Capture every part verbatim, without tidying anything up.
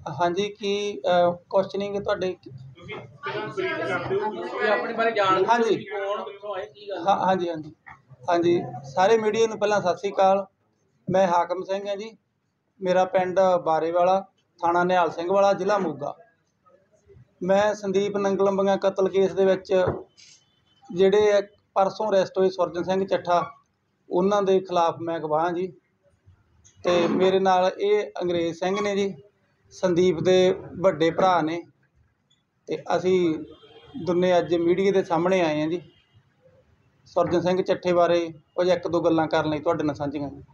हाँ जी की क्वेश्चनिंग ਤੁਹਾਡੇ ਤੁਸੀਂ ਪਹਿਲਾਂ ਬਰੀਫ ਕਰ ਦਿਓ ਇਹ ਆਪਣੇ ਬਾਰੇ ਜਾਣ हाँ जी ਕੌਣ ਕਿੱਥੋਂ ਆਏ ਕੀ ਗੱਲ हाँ हाँ जी हाँ जी हाँ जी ਸਾਰੇ ਮੀਡੀਆ ਨੂੰ ਪਹਿਲਾਂ ਸਤਿ ਸ੍ਰੀ ਅਕਾਲ। ਮੈਂ ਹਾਕਮ ਸਿੰਘ ਹਾਂ ਜੀ। ਮੇਰਾ ਪਿੰਡ ਬਾਰੇਵਾਲਾ, ਥਾਣਾ ਨਿਹਾਲ ਸਿੰਘ ਵਾਲਾ, ਜ਼ਿਲ੍ਹਾ ਮੋਗਾ। ਮੈਂ ਸੰਦੀਪ ਨੰਗਲੰਬੀਆਂ ਕਤਲ ਕੇਸ ਦੇ ਵਿੱਚ ਜਿਹੜੇ ਪਰਸੋਂ ਅਰੈਸਟ ਹੋਏ ਸੁਰਜਨ ਸਿੰਘ ਚੱਠਾ, ਉਹਨਾਂ ਦੇ ਖਿਲਾਫ ਮੈਂ ਗਵਾਹ ਜੀ। ਅਤੇ ਮੇਰੇ ਨਾਲ ਇਹ ਅੰਗਰੇਜ਼ ਸਿੰਘ ਨੇ ਜੀ, ਸੰਦੀਪ ਦੇ ਵੱਡੇ ਭਰਾ ਨੇ। ਅਤੇ ਅਸੀਂ ਦੋਨੇ ਅੱਜ ਮੀਡੀਆ ਦੇ ਸਾਹਮਣੇ ਆਏ ਹਾਂ ਜੀ। ਸੁਰਜਨ ਸਿੰਘ ਚੱਠੇ ਬਾਰੇ ਕੁਝ ਇੱਕ ਦੋ ਗੱਲਾਂ ਕਰਨ ਲਈ ਤੁਹਾਡੇ ਨਾਲ ਸਾਂਝੀਆਂ ਜੀ।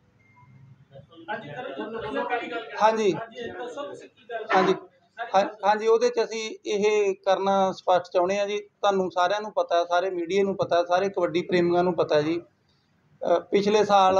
ਹਾਂਜੀ ਹਾਂਜੀ ਹਾਂ ਹਾਂਜੀ ਉਹਦੇ 'ਚ ਅਸੀਂ ਇਹ ਕਰਨਾ ਸਪਸ਼ਟ ਚਾਹੁੰਦੇ ਹਾਂ ਜੀ। ਤੁਹਾਨੂੰ ਸਾਰਿਆਂ ਨੂੰ ਪਤਾ, ਸਾਰੇ ਮੀਡੀਆ ਨੂੰ ਪਤਾ, ਸਾਰੇ ਕਬੱਡੀ ਪ੍ਰੇਮੀਆਂ ਨੂੰ ਪਤਾ ਜੀ। ਪਿਛਲੇ ਸਾਲ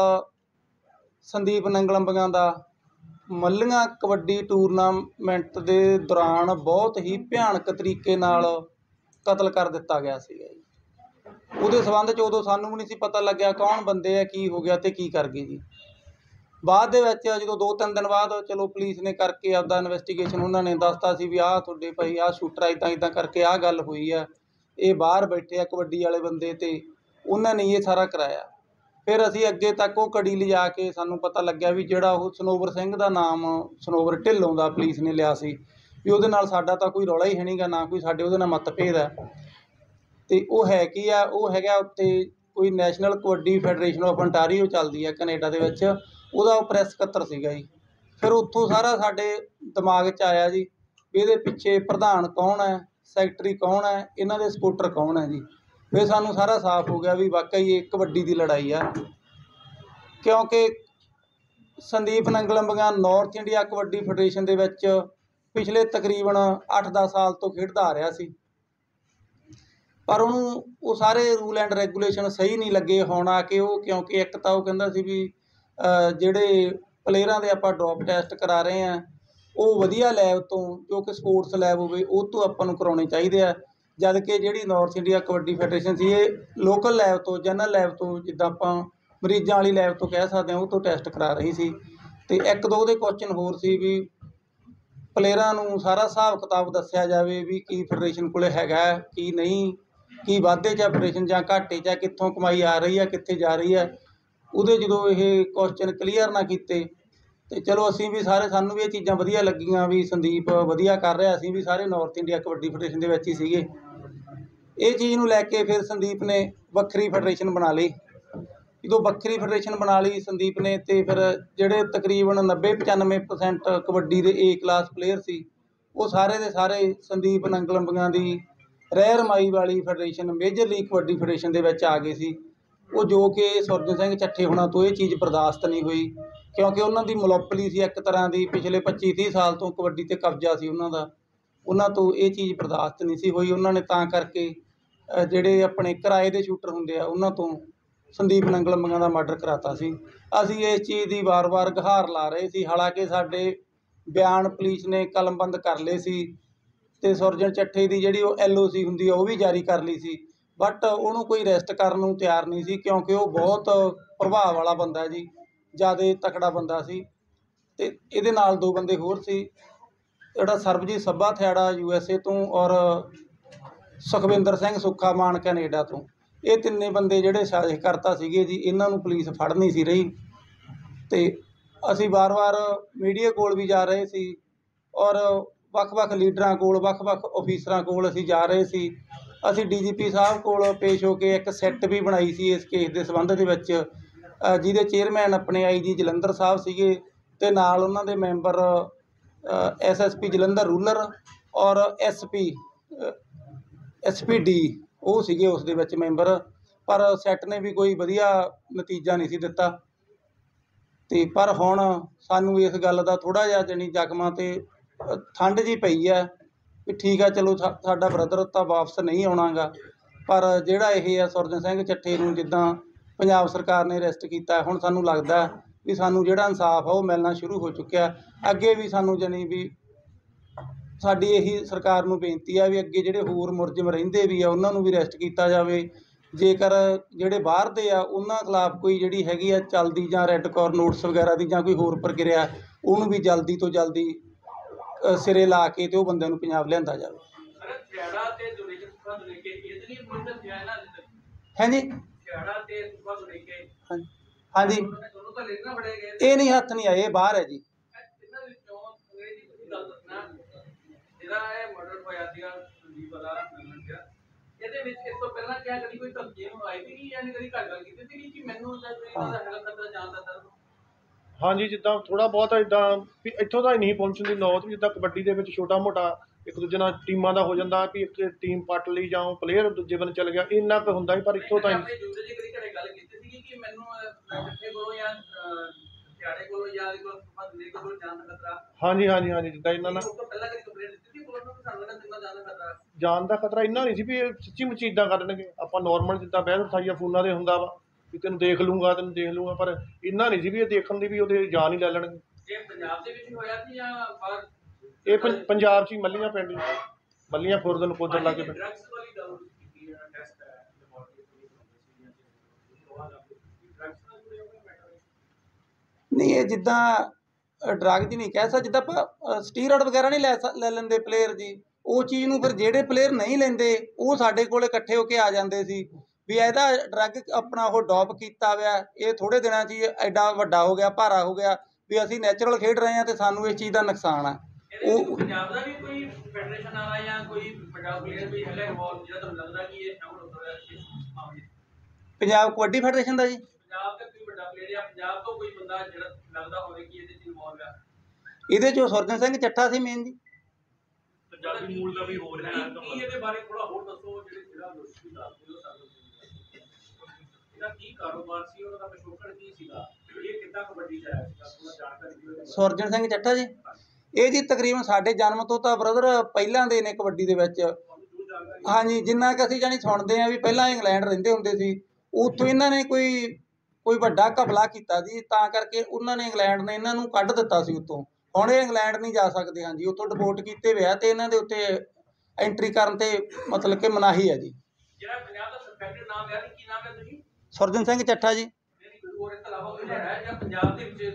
ਸੰਦੀਪ ਨੰਗਲੰਬੀਆਂ ਦਾ ਮੱਲੀਆਂ ਕਬੱਡੀ ਟੂਰਨਾਮੈਂਟ ਦੇ ਦੌਰਾਨ ਬਹੁਤ ਹੀ ਭਿਆਨਕ ਤਰੀਕੇ ਨਾਲ ਕਤਲ ਕਰ ਦਿੱਤਾ ਗਿਆ ਸੀਗਾ ਜੀ। ਉਹਦੇ ਸੰਬੰਧ 'ਚ ਉਦੋਂ ਸਾਨੂੰ ਵੀ ਨਹੀਂ ਸੀ ਪਤਾ ਲੱਗਿਆ ਕੌਣ ਬੰਦੇ ਆ, ਕੀ ਹੋ ਗਿਆ ਅਤੇ ਕੀ ਕਰ ਗਏ ਜੀ। ਬਾਅਦ ਦੇ ਵਿੱਚ ਜਦੋਂ ਦੋ ਤਿੰਨ ਦਿਨ ਬਾਅਦ ਚਲੋ ਪੁਲਿਸ ਨੇ ਕਰਕੇ ਆਪਦਾ ਇਨਵੈਸਟੀਗੇਸ਼ਨ ਉਹਨਾਂ ਨੇ ਦੱਸਤਾ ਸੀ ਵੀ ਆਹ ਤੁਹਾਡੇ ਭਾਈ ਆਹ ਸ਼ੂਟਰ ਇੱਦਾਂ ਇੱਦਾਂ ਕਰਕੇ ਆਹ ਗੱਲ ਹੋਈ ਆ, ਇਹ ਬਾਹਰ ਬੈਠੇ ਆ ਕਬੱਡੀ ਵਾਲੇ ਬੰਦੇ, ਅਤੇ ਉਹਨਾਂ ਨੇ ਇਹ ਸਾਰਾ ਕਰਾਇਆ। ਫਿਰ ਅਸੀਂ ਅੱਗੇ ਤੱਕ ਉਹ ਕੜੀ ਲਿਜਾ ਕੇ ਸਾਨੂੰ ਪਤਾ ਲੱਗਿਆ ਵੀ ਜਿਹੜਾ ਉਹ ਸਨੋਵਰ ਸਿੰਘ ਦਾ ਨਾਮ ਸਨੋਵਰ ਢਿੱਲੋਂ ਦਾ ਪੁਲਿਸ ਨੇ ਲਿਆ ਸੀ ਵੀ ਉਹਦੇ ਨਾਲ ਸਾਡਾ ਤਾਂ ਕੋਈ ਰੌਲਾ ਹੀ ਹੈ ਨਹੀਂ ਗਾ, ਨਾ ਕੋਈ ਸਾਡੇ ਉਹਦੇ ਨਾਲ ਮਤਭੇਦ ਹੈ। ਅਤੇ ਉਹ ਹੈ ਕੀ ਆ, ਉਹ ਹੈਗਾ ਉੱਥੇ ਕੋਈ national kabaddi federation of Ontario ਚੱਲਦੀ ਹੈ ਕੈਨੇਡਾ ਦੇ ਵਿੱਚ, ਉਹਦਾ ਉਹ ਪ੍ਰੈਸ ਸਕੱਤਰ ਸੀਗਾ ਜੀ। ਫਿਰ ਉੱਥੋਂ ਸਾਰਾ ਸਾਡੇ ਦਿਮਾਗ 'ਚ ਆਇਆ ਜੀ ਵੀ ਇਹਦੇ ਪਿੱਛੇ ਪ੍ਰਧਾਨ ਕੌਣ ਹੈ, ਸੈਕਟਰੀ ਕੌਣ ਹੈ, ਇਹਨਾਂ ਦੇ ਸਪੋਰਟਰ ਕੌਣ ਹੈ ਜੀ। ਫਿਰ ਸਾਨੂੰ ਸਾਰਾ ਸਾਫ਼ ਹੋ ਗਿਆ ਵੀ ਵਾਕਈ ਇਹ ਕਬੱਡੀ ਦੀ ਲੜਾਈ ਆ। ਕਿਉਂਕਿ Sandeep Nangalambian North India kabaddi federation ਦੇ ਵਿੱਚ ਪਿਛਲੇ ਤਕਰੀਬਨ ਅੱਠ ਦਸ ਸਾਲ ਤੋਂ ਖੇਡਦਾ ਆ ਰਿਹਾ ਸੀ, ਪਰ ਉਹਨੂੰ ਉਹ ਸਾਰੇ ਰੂਲ ਐਂਡ ਰੈਗੂਲੇਸ਼ਨ ਸਹੀ ਨਹੀਂ ਲੱਗੇ। ਹੁਣ ਆ ਕੇ ਉਹ ਕਿਉਂਕਿ ਇੱਕ ਤਾਂ ਉਹ ਕਹਿੰਦਾ ਸੀ ਵੀ ਜਿਹੜੇ ਪਲੇਅਰਾਂ ਦੇ ਆਪਾਂ ਡਰੋਪ ਟੈਸਟ ਕਰਾ ਰਹੇ ਹਾਂ ਉਹ ਵਧੀਆ ਲੈਬ ਤੋਂ, ਜੋ ਕਿ ਸਪੋਰਟਸ ਲੈਬ ਹੋਵੇ, ਉਹ ਤੋਂ ਆਪਾਂ ਨੂੰ ਕਰਾਉਣੇ ਚਾਹੀਦੇ ਆ। ਜਦ ਕਿ ਜਿਹੜੀ ਨਾਰਥ ਇੰਡੀਆ ਕਬੱਡੀ ਫੈਡਰੇਸ਼ਨ ਸੀ ਇਹ ਲੋਕਲ ਲੈਬ ਤੋਂ, ਜਨਰਲ ਲੈਬ ਤੋਂ, ਜਿੱਦਾਂ ਆਪਾਂ ਮਰੀਜ਼ਾਂ ਵਾਲੀ ਲੈਬ ਤੋਂ ਕਹਿ ਸਕਦੇ ਹਾਂ, ਉਹ ਤੋਂ ਟੈਸਟ ਕਰਾ ਰਹੀ ਸੀ। ਅਤੇ ਇੱਕ ਦੋ ਉਹਦੇ ਕੁਐਸਚਨ ਹੋਰ ਸੀ ਵੀ ਪਲੇਅਰਾਂ ਨੂੰ ਸਾਰਾ ਹਿਸਾਬ ਕਿਤਾਬ ਦੱਸਿਆ ਜਾਵੇ ਵੀ ਕੀ ਫੈਡਰੇਸ਼ਨ ਕੋਲ ਹੈਗਾ, ਕੀ ਨਹੀਂ, ਕੀ ਵਾਧੇ 'ਚ ਫੈਡਰੇਸ਼ਨ ਜਾਂ ਘਾਟੇ 'ਚ, ਕਿੱਥੋਂ ਕਮਾਈ ਆ ਰਹੀ ਹੈ, ਕਿੱਥੇ ਜਾ ਰਹੀ ਹੈ। ਉਹਦੇ ਜਦੋਂ ਇਹ ਕੁਐਸਚਨ ਕਲੀਅਰ ਨਾ ਕੀਤੇ ਅਤੇ ਚਲੋ ਅਸੀਂ ਵੀ ਸਾਰੇ, ਸਾਨੂੰ ਵੀ ਇਹ ਚੀਜ਼ਾਂ ਵਧੀਆ ਲੱਗੀਆਂ ਵੀ ਸੰਦੀਪ ਵਧੀਆ ਕਰ ਰਿਹਾ। ਅਸੀਂ ਵੀ ਸਾਰੇ ਨਾਰਥ ਇੰਡੀਆ ਕਬੱਡੀ ਫੈਡਰੇਸ਼ਨ ਦੇ ਵਿੱਚ ਹੀ ਸੀਗੇ। ਇਹ ਚੀਜ਼ ਨੂੰ ਲੈ ਕੇ ਫਿਰ ਸੰਦੀਪ ਨੇ ਵੱਖਰੀ ਫੈਡਰੇਸ਼ਨ ਬਣਾ ਲਈ। ਜਦੋਂ ਵੱਖਰੀ ਫੈਡਰੇਸ਼ਨ ਬਣਾ ਲਈ ਸੰਦੀਪ ਨੇ, ਅਤੇ ਫਿਰ ਜਿਹੜੇ ਤਕਰੀਬਨ ਨੱਬੇ ਪਚਾਨਵੇਂ ਪ੍ਰਸੈਂਟ ਕਬੱਡੀ ਦੇ ਏ ਕਲਾਸ ਪਲੇਅਰ ਸੀ ਉਹ ਸਾਰੇ ਦੇ ਸਾਰੇ ਸੰਦੀਪ ਨੰਗਲੰਬੀਆਂ ਦੀ ਰਹਿ ਰਮਾਈ ਵਾਲੀ federation, major league kabaddi federation ਦੇ ਵਿੱਚ ਆ ਗਏ ਸੀ। ਉਹ ਜੋ ਕਿ ਸੁਰਜਨ ਸਿੰਘ ਚੱਠੇ ਹੋਣਾ ਤੋਂ ਇਹ ਚੀਜ਼ ਬਰਦਾਸ਼ਤ ਨਹੀਂ ਹੋਈ, ਕਿਉਂਕਿ ਉਹਨਾਂ ਦੀ ਮੋਨੋਪੋਲੀ ਸੀ ਇੱਕ ਤਰ੍ਹਾਂ ਦੀ, ਪਿਛਲੇ ਪੱਚੀ ਤੀਹ ਸਾਲ ਤੋਂ ਕਬੱਡੀ 'ਤੇ ਕਬਜ਼ਾ ਸੀ ਉਹਨਾਂ ਦਾ। ਉਹਨਾਂ ਤੋਂ ਇਹ ਚੀਜ਼ ਬਰਦਾਸ਼ਤ ਨਹੀਂ ਸੀ ਹੋਈ। ਉਹਨਾਂ ਨੇ ਤਾਂ ਕਰਕੇ ਜਿਹੜੇ ਆਪਣੇ ਕਿਰਾਏ ਦੇ ਸ਼ੂਟਰ ਹੁੰਦੇ ਆ ਉਹਨਾਂ ਤੋਂ ਸੰਦੀਪ ਨੰਗਲੰਬੀਆਂ ਦਾ ਮਰਡਰ ਕਰਾਤਾ ਸੀ। ਅਸੀਂ ਇਸ ਚੀਜ਼ ਦੀ ਵਾਰ ਵਾਰ ਗੁਹਾਰ ਲਾ ਰਹੇ ਸੀ, ਹਾਲਾਂਕਿ ਸਾਡੇ ਬਿਆਨ ਪੁਲਿਸ ਨੇ ਕਲਮਬੰਦ ਕਰ ਲਏ ਸੀ ਅਤੇ ਸੁਰਜਨ ਚੱਠੇ ਦੀ ਜਿਹੜੀ ਉਹ ਐਲ ਓ ਸੀ ਹੁੰਦੀ ਆ ਉਹ ਵੀ ਜਾਰੀ ਕਰ ਲਈ ਸੀ, ਬਟ ਉਹਨੂੰ ਕੋਈ ਅਰੈਸਟ ਕਰਨ ਨੂੰ ਤਿਆਰ ਨਹੀਂ ਸੀ, ਕਿਉਂਕਿ ਉਹ ਬਹੁਤ ਪ੍ਰਭਾਵ ਵਾਲਾ ਬੰਦਾ ਜੀ, ਜ਼ਿਆਦਾ ਤਕੜਾ ਬੰਦਾ ਸੀ। ਅਤੇ ਇਹਦੇ ਨਾਲ ਦੋ ਬੰਦੇ ਹੋਰ ਸੀ, ਜਿਹੜਾ Sarabjit Sabha Thiara U S A ਤੋਂ, ਔਰ ਸੁਖਵਿੰਦਰ ਸਿੰਘ ਸੁੱਖਾ ਮਾਨ ਕੈਨੇਡਾ ਤੋਂ। ਇਹ ਤਿੰਨੇ ਬੰਦੇ ਜਿਹੜੇ ਸਾਜ਼ਿਸ਼ ਕਰਤਾ ਸੀਗੇ ਜੀ, ਇਹਨਾਂ ਨੂੰ ਪੁਲਿਸ ਫੜ ਨਹੀਂ ਸੀ ਰਹੀ। ਅਤੇ ਅਸੀਂ ਵਾਰ ਵਾਰ ਮੀਡੀਆ ਕੋਲ ਵੀ ਜਾ ਰਹੇ ਸੀ, ਔਰ ਵੱਖ ਵੱਖ ਲੀਡਰਾਂ ਕੋਲ, ਵੱਖ ਵੱਖ ਆਫਿਸਰਾਂ ਕੋਲ ਅਸੀਂ ਜਾ ਰਹੇ ਸੀ। ਅਸੀਂ ਡੀ ਜੀ ਪੀ ਸਾਹਿਬ ਕੋਲ ਪੇਸ਼ ਹੋ ਕੇ ਇੱਕ ਸੈੱਟ ਵੀ ਬਣਾਈ ਸੀ ਇਸ ਕੇਸ ਦੇ ਸੰਬੰਧ ਦੇ ਵਿੱਚ, ਜਿਹਦੇ ਚੇਅਰਮੈਨ ਆਪਣੇ ਆਈ ਜੀ ਜਲੰਧਰ ਸਾਹਿਬ ਸੀਗੇ, ਅਤੇ ਨਾਲ ਉਹਨਾਂ ਦੇ member S S P Jalandhar rural ਔਰ S P S P D ਉਹ ਸੀਗੇ ਉਸ ਦੇ ਵਿੱਚ ਮੈਂਬਰ। ਪਰ ਸੈੱਟ ਨੇ ਵੀ ਕੋਈ ਵਧੀਆ ਨਤੀਜਾ ਨਹੀਂ ਸੀ ਦਿੱਤਾ। ਅਤੇ ਪਰ ਹੁਣ ਸਾਨੂੰ ਇਸ ਗੱਲ ਦਾ ਥੋੜ੍ਹਾ ਜਿਹਾ ਜਾਣੀ ਜ਼ਖਮਾਂ 'ਤੇ ਠੰਡ ਜਿਹੀ ਪਈ ਹੈ ਵੀ ਠੀਕ ਆ, ਚਲੋ ਸਾ ਸਾਡਾ ਬ੍ਰਦਰ ਤਾਂ ਵਾਪਸ ਨਹੀਂ ਆਉਣਾ ਗਾ, ਪਰ ਜਿਹੜਾ ਇਹ ਆ ਸੁਰਜਨ ਸਿੰਘ ਚੱਠੇ ਨੂੰ ਜਿੱਦਾਂ ਪੰਜਾਬ ਸਰਕਾਰ ਨੇ ਅਰੈਸਟ ਕੀਤਾ, ਹੁਣ ਸਾਨੂੰ ਲੱਗਦਾ ਵੀ ਸਾਨੂੰ ਜਿਹੜਾ ਇਨਸਾਫ ਆ ਉਹ ਮਿਲਣਾ ਸ਼ੁਰੂ ਹੋ ਚੁੱਕਿਆ। ਅੱਗੇ ਵੀ ਸਾਨੂੰ ਜਾਣੀ ਵੀ ਸਾਡੀ ਇਹੀ ਸਰਕਾਰ ਨੂੰ ਬੇਨਤੀ ਆ ਵੀ ਅੱਗੇ ਜਿਹੜੇ ਹੋਰ ਮੁਲਜ਼ਮ ਰਹਿੰਦੇ ਵੀ ਆ ਉਹਨਾਂ ਨੂੰ ਵੀ ਅਰੈਸਟ ਕੀਤਾ ਜਾਵੇ। ਜੇਕਰ ਜਿਹੜੇ ਬਾਹਰ ਦੇ ਆ ਉਹਨਾਂ ਖਿਲਾਫ ਕੋਈ ਜਿਹੜੀ ਹੈਗੀ ਆ ਚੱਲਦੀ ਜਾਂ ਰੈੱਡ ਕਾਰਨਰ ਨੋਟਿਸ ਵਗੈਰਾ ਦੀ ਜਾਂ ਕੋਈ ਹੋਰ ਪ੍ਰਕਿਰਿਆ, ਉਹਨੂੰ ਵੀ ਜਲਦੀ ਤੋਂ ਜਲਦੀ ਅ, ਸਿਰੇ ਲਾ ਕੇ ਤੇ ਉਹ ਬੰਦਿਆਂ ਨੂੰ ਪੰਜਾਬ ਲਿਆਂਦਾ ਜਾਵੇ। ਅਰੇ ਛਿਆੜਾ ਤੇ ਦੁਲੇਕੇ ਸੁੱਖਾ ਦੁਲੇਕੇ ਇਹ ਤਾਂ ਨਹੀਂ ਪੁਲਿਸ ਨੇ ਨਾ ਹਾਂਜੀ ਛਿਆੜਾ ਤੇ ਸੁੱਖਾ ਦੁਲੇਕੇ ਹਾਂਜੀ ਹਾਂਜੀ ਦੋਨੋਂ ਤਾਂ ਲੇਣਾ ਫੜੇ ਗਏ ਇਹ ਨਹੀਂ ਹੱਥ ਨਹੀਂ ਆਏ, ਇਹ ਬਾਹਰ ਹੈ ਜੀ। ਇਹਨਾਂ ਵਿੱਚੋਂ ਅੰਗਰੇਜ਼ੀ ਤੁਸੀਂ ਗੱਲ ਦੱਸਣਾ ਜਿਹੜਾ ਇਹ ਮਰਡਰ ਹੋਇਆ ਸੀਗਾ ਸੰਦੀਪ ਵਾਲਾ ਨੰਬਰ ਇਹਦੇ ਵਿੱਚ ਇਸ ਤੋਂ ਪਹਿਲਾਂ ਕਿਹਾ ਕਦੀ ਕੋਈ ਧਮਕੀ ਨੂੰ ਆਈ ਵੀ ਨਹੀਂ ਜਾਂ ਕਦੀ ਘਰ ਗੱਲ ਕੀਤੀ ਸੀ ਕਿ ਮੈਨੂੰ ਜਾਂ ਕੋਈ ਇਹਨਾਂ ਦਾ ਹੈਗਾ ਖਤਰਾ ਜਾਣਦਾ ਸਰ। ਹਾਂਜੀ, ਜਿੱਦਾਂ ਥੋੜਾ ਬਹੁਤ ਇਦਾਂ ਵੀ ਇੱਥੋਂ ਤਾਂ ਨਹੀਂ ਪਹੁੰਚਣ ਦੀ ਨੌਬਤ, ਜਿੱਦਾਂ ਕਬੱਡੀ ਦੇ ਵਿੱਚ ਛੋਟਾ ਮੋਟਾ ਇੱਕ ਦੂਜੇ ਨਾਲ ਟੀਮਾਂ ਦਾ ਹੋ ਜਾਂਦਾ ਵੀ ਇੱਕ ਟੀਮ ਪੱਟ ਲਈ ਜਾਂ ਪਲੇਅਰ ਦੂਜੇ ਬੰਨੇ ਚਲ ਗਿਆ, ਇੰਨਾ ਕੁ ਹੁੰਦਾ ਸੀ, ਪਰ ਇੱਥੋਂ ਤਾਂ ਆਪਣੇ ਜੂਦੇ ਜੀ ਕਦੀ ਘਰੇ ਗੱਲ ਕੀਤੀ ਸੀ ਕਿ ਮੈਨੂੰ ਕਿੱਥੇ ਕੋਲੋਂ ਜਾਂ ਛਿਆੜੇ ਕੋਲੋਂ ਜਾਂ ਕੋਲ ਸੁਪਾ ਦੇ ਕੋਲ ਜਾਣ ਦਾ ਖਤਰਾ। ਹਾਂਜੀ ਹਾਂਜੀ ਹਾਂਜੀ ਜਿੱਦਾਂ ਇਹਨਾਂ ਨਾਲ ਉਸ ਤੋਂ ਪਹਿਲਾਂ ਕਦੀ ਕੰਪਲੇਂਟ ਦਿੱਤੀ ਸੀ ਪੁਲਿਸ ਨੂੰ ਕਿ ਸਾਨੂੰ ਇਹਨਾਂ ਜਾਣ ਦਾ ਖਤਰਾ। ਜਾਣ ਦਾ ਖਤਰਾ ਇੰਨਾ ਨਹੀਂ ਸੀ ਵੀ ਇਹ ਸੱਚੀ ਮੁੱਚੀ ਇੱਦਾਂ ਕਰ ਦੇਣਗੇ। ਆਪਾਂ ਨੋਰਮਲ ਜਿੱਦਾਂ ਬਹਿਸ ਬਿਠਾਈਆ ਫੋਨਾਂ ਦੇ ਹੁੰਦਾ ਵਾ ਵੀ ਤੈਨੂੰ ਦੇਖ ਲੂੰਗਾ ਤੈਨੂੰ ਦੇਖ ਲੂੰਗਾ, ਪਰ ਇੰਨਾ ਨਹੀਂ ਸੀ ਵੀ ਇਹ ਦੇਖਣ ਦੀ ਵੀ ਉਹਦੇ ਜਾਨ ਹੀ ਲੈ ਲੈਣਗੇ। ਇਹ ਪੰਜਾਬ ਦੇ ਵਿੱਚ ਹੋਇਆ ਸੀ ਜਾਂ ਬਾਹਰ? ਇਹ ਪੰ- ਪੰਜਾਬ 'ਚ ਹੀ ਮੱਲੀਆਂ ਪਿੰਡ ਮੱਲੀਆਂ ਖੁਰਦ ਨਕੋਦਰ ਲਾਗੇ ਪਿੰਡ। ਡਰੱਗਸ ਵਾਲੀ ਗੱਲ ਕੀਤੀ ਹੈ ਟੈਸਟ ਹੈ ਨਹੀਂ ਇਹ ਜਿੱਦਾਂ ਡਰੱਗ ਦੀ ਨਹੀਂ ਕਹਿ ਸਕਦਾ, ਜਿੱਦਾਂ ਆਪਾਂ ਸਟੀਰੋਇਡ ਵਗੈਰਾ ਨਹੀਂ ਲੈ ਸ- ਲੈ ਲੈਂਦੇ ਪਲੇਅਰ ਜੀ, ਉਹ ਚੀਜ਼ ਨੂੰ ਫਿਰ ਜਿਹੜੇ ਪਲੇਅਰ ਨਹੀਂ ਲੈਂਦੇ ਉਹ ਸਾਡੇ ਕੋਲ ਇਕੱਠੇ ਹੋ ਕੇ ਆ ਜਾਂਦੇ ਸੀ ਵੀ ਇਹਦਾ ਡਰੱਗ ਆਪਣਾ ਉਹ ਡੋਪ ਕੀਤਾ ਹੋਇਆ, ਇਹ ਥੋੜ੍ਹੇ ਦਿਨਾਂ 'ਚ ਹੀ ਐਡਾ ਵੱਡਾ ਹੋ ਗਿਆ, ਭਾਰਾ ਹੋ ਗਿਆ ਵੀ ਅਸੀਂ ਨੈਚੁਰਲ ਖੇਡ ਰਹੇ ਹਾਂ ਅਤੇ ਸਾਨੂੰ ਇਸ ਚੀਜ਼ ਦਾ ਨੁਕਸਾਨ ਆ। ਉਹ ਪੰਜਾਬ ਦਾ ਵੀ ਕੋਈ ਫੈਡਰੇਸ਼ਨ ਵਾਲਾ ਜਾਂ ਕੋਈ ਵੱਡਾ ਪਲੇਅਰ ਵੀ ਹੈਗਾ ਇਨਵੋਲਵ ਜਿਹੜਾ ਤੁਹਾਨੂੰ ਲੱਗਦਾ ਕਿ ਇਹ ਸ਼ਾਮਲ ਹੋ ਰਿਹਾ ਇਸ ਮਾਮਲੇ 'ਚ? ਪੰਜਾਬ ਕਬੱਡੀ ਫੈਡਰੇਸ਼ਨ ਦਾ ਜੀ ਪੰਜਾਬ ਦਾ ਕੋਈ ਵੱਡਾ ਪਲੇਅਰ ਜਾਂ ਪੰਜਾਬ ਤੋਂ ਕੋਈ ਬੰਦਾ ਜਿਹੜਾ ਲੱਗਦਾ ਹੋਵੇ ਕਿ ਇਹਦੇ 'ਚ ਇਨਵੋਲਵ ਆ? ਇਹਦੇ 'ਚੋਂ ਸੁਰਜਨ ਸਿੰਘ ਚੱਠਾ ਸੀ ਮੇਨ ਜੀ। ਪੰਜਾਬੀ ਮੂਲ ਦਾ ਵੀ ਹੋ ਰਿਹਾ ਕੀ ਇਹਦੇ ਬਾਰੇ ਥੋੜਾ ਹੋਰ ਦੱਸੋ, ਜਿਹੜੇ ਜਿਹੜਾ ਦੋਸ਼ੀ ਦੱਸਦੇ ਹੋ ਸਾਨੂੰ ਇਹਦਾ ਕੀ ਕਾਰੋਬਾਰ ਸੀ, ਉਹਦਾ ਪਿਛੋਕੜ ਕੀ ਸੀਗਾ, ਇਹ ਕਿੱਦਾਂ ਕਬੱਡੀ 'ਚ ਆਇਆ ਸੀਗਾ, ਥੋੜਾ ਜਾਣਕਾਰੀ ਦਿਓ। ਸੁਰਜਨ ਸਿੰਘ ਚੱਠਾ ਜੀ ਇਹ ਜੀ ਤਕਰੀਬਨ ਸਾਡੇ ਜਨਮ ਤੋਂ ਤਾਂ ਬ੍ਰਦਰ ਪਹਿਲਾਂ ਦੇ ਨੇ ਕਬੱਡੀ ਦੇ ਵਿੱਚ। ਹਾਂਜੀ ਜਿੰਨਾ ਕਿ ਅਸੀਂ ਜਾਣੀ ਸੁਣਦੇ ਹਾਂ ਵੀ ਪਹਿਲਾਂ ਇੰਗਲੈਂਡ ਰਹਿੰਦੇ ਹੁੰਦੇ ਸੀ, ਉੱਥੋਂ ਇਹਨਾਂ ਨੇ ਕੋਈ ਕੋਈ ਵੱਡਾ ਘਪਲਾ ਕੀਤਾ ਜੀ, ਤਾਂ ਕਰਕੇ ਉਹਨਾਂ ਨੇ ਇੰਗਲੈਂਡ ਨੇ ਇਹਨਾਂ ਨੂੰ ਕੱਢ ਦਿੱਤਾ ਸੀ ਉੱਥੋਂ। ਹੁਣ ਇਹ ਇੰਗਲੈਂਡ ਨਹੀਂ ਜਾ ਸਕਦੇ। ਹਾਂਜੀ ਉੱਥੋਂ ਡਿਪੋਰਟ ਕੀਤੇ ਹੋਏ ਆ ਅਤੇ ਇਹਨਾਂ ਦੇ ਉੱਤੇ ਐਂਟਰੀ ਕਰਨ 'ਤੇ ਮਤਲਬ ਕਿ ਮਨਾਹੀ ਹੈ ਜੀ। ਜਿਹੜਾ ਪੰਜਾਬ ਦਾ ਸਸਪੈਕਟਡ ਨਾਮ ਹੈ ਕੀ ਨਾਮ ਹੈ ਤੁਸੀਂ? ਸੁਰਜਨ ਸਿੰਘ ਚੱਠਾ ਜੀ। ਹੋਰ ਇਸ ਤੋਂ ਇਲਾਵਾ ਕੋਈ ਹੈ ਜਾਂ ਪੰਜਾਬ ਦੇ ਵਿੱਚ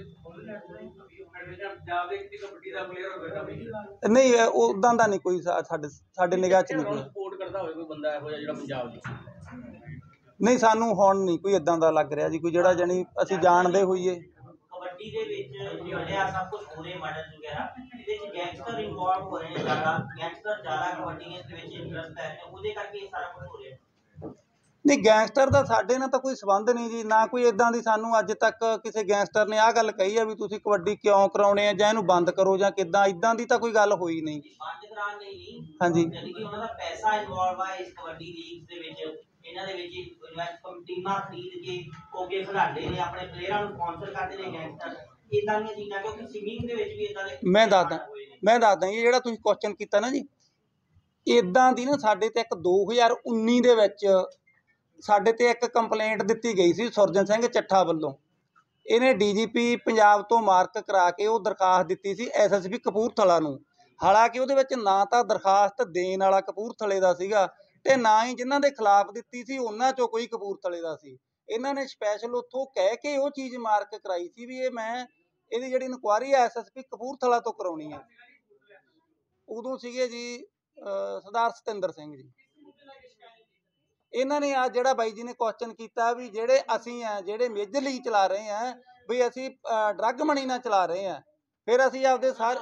ਪੰਜਾਬ ਦੇ ਕਿਸੇ ਕਬੱਡੀ ਦਾ ਪਲੇਅਰ ਹੋਵੇਗਾ ਵੀ ਨਹੀਂ ਉੱਦਾਂ ਦਾ ਨਹੀਂ ਕੋਈ ਸਾ- ਸਾਡੇ ਸਾਡੇ ਨਿਗਾਹ 'ਚ ਨਹੀਂ ਕੋਈ। ਸਪੋਰਟ ਕਰਦਾ ਹੋਵੇ ਕੋਈ ਬੰਦਾ ਇਹੋ ਜਿਹਾ ਜਿਹੜਾ ਪੰਜਾਬ 'ਚ? ਨਹੀਂ ਸਾਨੂੰ ਹੁਣ ਨਹੀਂ ਕੋਈ ਇਦਾਂ ਦਾ ਲੱਗ ਰਿਹਾ ਜੀ, ਕੋਈ ਜਿਹੜਾ ਜਾਣੀ ਅਸੀਂ ਜਾਣਦੇ ਹੋਈਏ। ਕਬੱਡੀ ਦੇ ਵਿੱਚ ਜਿਹੜਾ ਸਭ ਕੁਝ ਹੋ ਰਿਹਾ ਮਾਡਲ ਵਗੈਰਾ ਇਹਦੇ ਵਿੱਚ ਗੈਂਗਸਟਰ ਇਨਵੋਲਵ ਹੋ ਰਹੇ ਨੇ ਜ਼ਿਆਦਾ, ਗੈਂਗਸਟਰ ਜ਼ਿਆਦਾ ਕਬੱਡੀ ਦੇ ਵਿੱਚ ਇੰਟਰਸਟ ਹੈ ਤੇ ਉਹਦੇ ਕਰਕੇ ਇਹ ਸਾਰਾ ਕੁਝ ਹੋ ਰਿਹਾ। ਨਹੀਂ ਗੈਂਗਸਟਰ ਦਾ ਸਾਡੇ ਨਾਲ ਤਾਂ ਕੋਈ ਸੰਬੰਧ ਨਹੀਂ ਜੀ, ਨਾ ਕੋਈ ਇਦਾਂ ਦੀ ਸਾਨੂੰ ਅੱਜ ਤੱਕ ਕਿਸੇ ਗੈਂਗਸਟਰ ਨੇ ਆਹ ਗੱਲ ਕਹੀ ਆ ਵੀ ਤੁਸੀਂ ਕਬੱਡੀ ਕਿਉਂ ਕਰਾਉਣੇ ਆ ਜਾਂ ਇਹਨੂੰ ਬੰਦ ਕਰੋ ਜਾਂ ਕਿੱਦਾਂ, ਇਦਾਂ ਦੀ ਤਾਂ ਕੋਈ ਗੱਲ ਹੋਈ ਨਹੀਂ। ਬੰਦ ਕਰਾਉਣ ਲਈ ਨਹੀਂ, ਹਾਂਜੀ ਯਾਨੀ ਕਿ ਉਹਨਾਂ ਦਾ ਪੈਸਾ ਇਨਵੋਲਵ ਆ ਇਸ ਕਬੱਡੀ ਲੀਗ ਦੇ ਵਿੱਚ। ਇਹਨਾਂ ਦੇ ਵਿੱਚ ਇਨਵੈਸਟ ਟੀਮਾਂ ਖਰੀਦ ਕੇ ਕੋਗੇ ਖਿਡਾਉਂਦੇ ਨੇ, ਆਪਣੇ ਪਲੇਅਰਾਂ ਨੂੰ ਸਪਾਂਸਰ ਕਰਦੇ ਨੇ ਗੈਂਗਸਟਰ, ਇਦਾਂ ਦੀਆਂ ਚੀਜ਼ਾਂ। ਕਿਉਂਕਿ ਸਿੰਗਿੰਗ ਦੇ ਵਿੱਚ ਵੀ ਇਦਾਂ ਦੇ ਮੈਂ ਦੱਸਦਾ ਮੈਂ ਦੱਸਦਾ ਜੀ ਜਿਹੜਾ ਤੁਸੀਂ ਕੁਐਸਚਨ ਕੀਤਾ ਨਾ ਜੀ, ਇਦਾਂ ਦੀ ਨਾ ਸਾਡੇ ਤੇ ਇੱਕ ਦੋ ਹਜ਼ਾਰ ਉੱਨੀ ਦੇ ਵਿੱਚ ਸਾਡੇ ਤੇ ਇੱਕ ਕੰਪਲੇਂਟ ਦਿੱਤੀ ਗਈ ਸੀ ਸੁਰਜਨ ਸਿੰਘ ਚੱਠਾ ਵੱਲੋਂ। ਇਹਨੇ ਡੀ ਜੀ ਪੀ ਪੰਜਾਬ ਤੋਂ ਮਾਰਕ ਕਰਾ ਕੇ ਉਹ ਦਰਖਾਸਤ ਦਿੱਤੀ ਸੀ ਐਸ ਐਸ ਪੀ ਕਪੂਰਥਲਾ ਨੂੰ। ਹਾਲਾਂਕਿ ਉਹਦੇ ਵਿੱਚ ਨਾ ਤਾਂ ਦਰਖਾਸਤ ਦੇਣ ਵਾਲਾ ਕਪੂਰਥਲੇ ਦਾ ਸੀਗਾ ਅਤੇ ਨਾ ਹੀ ਜਿਨ੍ਹਾਂ ਦੇ ਖਿਲਾਫ ਦਿੱਤੀ ਸੀ ਉਹਨਾਂ 'ਚੋਂ ਕੋਈ ਕਪੂਰਥਲੇ ਦਾ ਸੀ। ਇਹਨਾਂ ਨੇ ਸਪੈਸ਼ਲ ਉੱਥੋਂ ਕਹਿ ਕੇ ਉਹ ਚੀਜ਼ ਮਾਰਕ ਕਰਾਈ ਸੀ ਵੀ ਇਹ ਮੈਂ ਇਹਦੀ ਜਿਹੜੀ ਇਨਕੁਆਇਰੀ ਹੈ ਐਸ ਐਸ ਪੀ ਕਪੂਰਥਲਾ ਤੋਂ ਕਰਾਉਣੀ ਹੈ। ਉਦੋਂ ਸੀਗੇ ਜੀ ਸਰਦਾਰ ਸਤਿੰਦਰ ਸਿੰਘ ਜੀ। ਇਹਨਾਂ ਨੇ ਆ ਜਿਹੜਾ ਬਾਈ ਜੀ ਨੇ ਕੁਐਸਚਨ ਕੀਤਾ ਵੀ ਜਿਹੜੇ ਅਸੀਂ ਆ ਜਿਹੜੇ ਮੇਜਰ ਲੀਗ ਚਲਾ ਰਹੇ ਆ ਵੀ ਅਸੀਂ ਡਰੱਗ ਮਨੀ ਨਾਲ ਚਲਾ ਰਹੇ ਆ, ਫਿਰ ਅਸੀਂ ਆਪਦੇ ਸਾਰੇ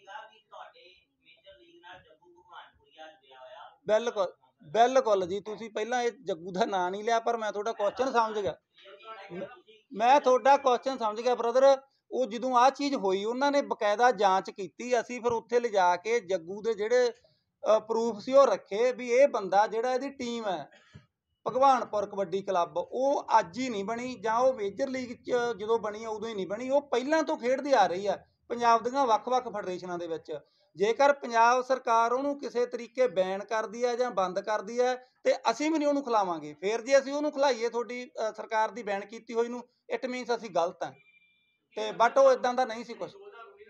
ਬਿਲਕੁਲ ਬਿਲਕੁਲ ਜੀ ਤੁਸੀਂ ਪਹਿਲਾਂ ਇਹ ਜੱਗੂ ਦਾ ਨਾਂ ਨਹੀਂ ਲਿਆ, ਪਰ ਮੈਂ ਤੁਹਾਡਾ ਕੁਐਸਚਨ ਸਮਝ ਗਿਆ। ਮੈਂ ਤੁਹਾਡਾ ਕੁਐਸਚਨ ਸਮਝ ਗਿਆ ਬ੍ਰਦਰ। ਉਹ ਜਦੋਂ ਆਹ ਚੀਜ਼ ਹੋਈ ਉਹਨਾਂ ਨੇ ਬਕਾਇਦਾ ਜਾਂਚ ਕੀਤੀ, ਅਸੀਂ ਫਿਰ ਉੱਥੇ ਲਿਜਾ ਕੇ ਜੱਗੂ ਦੇ ਜਿਹੜੇ ਪ੍ਰੂਫ ਸੀ ਉਹ ਰੱਖੇ ਵੀ ਇਹ ਬੰਦਾ ਜਿਹੜਾ ਇਹਦੀ ਟੀਮ ਹੈ ਭਗਵਾਨਪੁਰ ਕਬੱਡੀ ਕਲੱਬ, ਉਹ ਅੱਜ ਹੀ ਨਹੀਂ ਬਣੀ ਜਾਂ ਉਹ ਮੇਜਰ ਲੀਗ 'ਚ ਜਦੋਂ ਬਣੀ ਉਦੋਂ ਹੀ ਨਹੀਂ ਬਣੀ, ਉਹ ਪਹਿਲਾਂ ਤੋਂ ਖੇਡਦੀ ਆ ਰਹੀ ਆ ਪੰਜਾਬ ਦੀਆਂ ਵੱਖ-ਵੱਖ ਫੈਡਰੇਸ਼ਨਾਂ ਦੇ ਵਿੱਚ। ਜੇਕਰ ਪੰਜਾਬ ਸਰਕਾਰ ਉਹਨੂੰ ਕਿਸੇ ਤਰੀਕੇ ਬੈਨ ਕਰਦੀ ਹੈ ਜਾਂ ਬੰਦ ਕਰਦੀ ਹੈ ਤੇ ਅਸੀਂ ਵੀ ਨਹੀਂ ਉਹਨੂੰ ਖਿਲਾਵਾਂਗੇ। ਫਿਰ ਜੇ ਅਸੀਂ ਉਹਨੂੰ ਖਿਲਾਈਏ ਤੁਹਾਡੀ ਸਰਕਾਰ ਦੀ ਬੈਨ ਕੀਤੀ ਹੋਈ ਨੂੰ, ਇਟ ਮੀਨਸ ਅਸੀਂ ਗਲਤ ਹਾਂ। ਤੇ ਬਟ ਉਹ ਇਦਾਂ ਦਾ ਨਹੀਂ ਸੀ ਕੁਛ।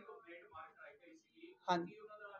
ਹਾਂਜੀ